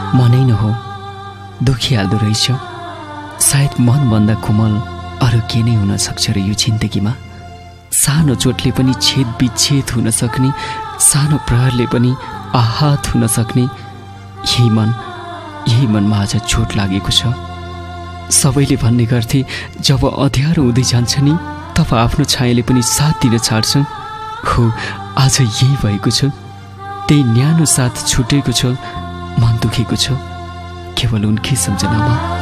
मनै न हो दुखिहाल्दो रहेछ। सायद मनभन्दा कोमल अरू के नै हुन सक्छ र यो जिन्दगीमा। सानो चोटले पनि छेद विच्छेद हुन सक्ने, सानो प्रहारले पनि आहत हुन सक्ने यही मनमा आज चोट लागेको छ। सबैले भन्ने गर्थे जब अँध्यारो हुँदै जान्छ नि तब आफ्नो छायाले पनि साथ दिन छाड्छ। हो आज यही भएको छ। त्यही न्यानो साथ छुटेको छ। मन दुखेको छ केवल उनकै सम्झनामा।